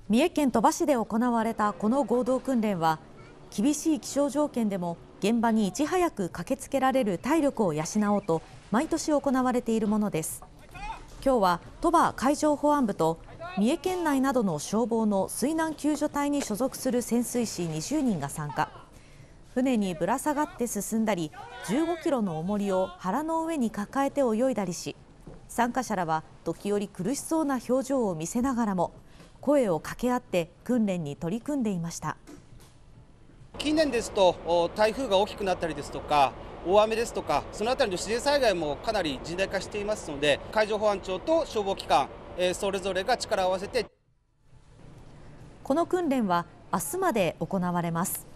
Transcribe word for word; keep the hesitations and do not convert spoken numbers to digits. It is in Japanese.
三重県鳥羽市で行われたこの合同訓練は、厳しい気象条件でも現場にいち早く駆けつけられる体力を養おうと毎年行われているものです。今日は鳥羽海上保安部と三重県内などの消防の水難救助隊に所属する潜水士にじゅうにんが参加。船にぶら下がって進んだり、じゅうごキロの重りを腹の上に抱えて泳いだりし、参加者らは時折苦しそうな表情を見せながらも声を掛け合って訓練に取り組んでいました。 近年ですと台風が大きくなったりですとか大雨ですとか、そのあたりの自然災害もかなり甚大化していますので、海上保安庁と消防機関、それぞれが力を合わせて。 この訓練は明日まで行われます。